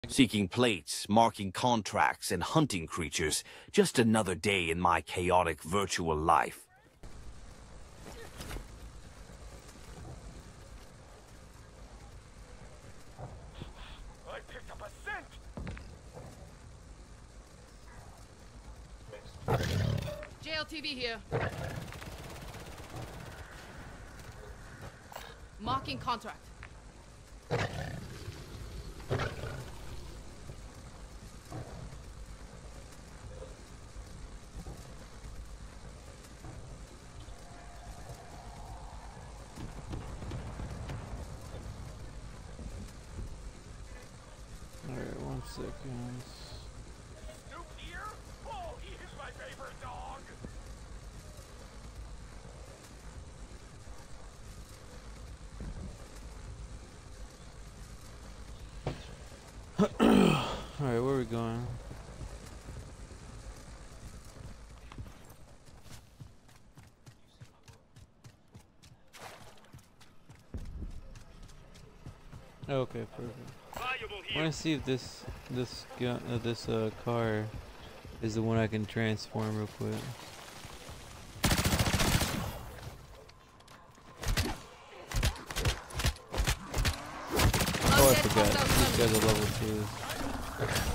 Seeking plates, marking contracts, and hunting creatures. Just another day in my chaotic virtual life. I picked up a scent! JLTV here. Marking contract. Alright, 1 second. Snoop here? Oh, he is my favorite dog! Alright, where are we going? Okay, perfect. I want to see if this car is the one I can transform real quick. Oh, I forgot. These guys are level 2.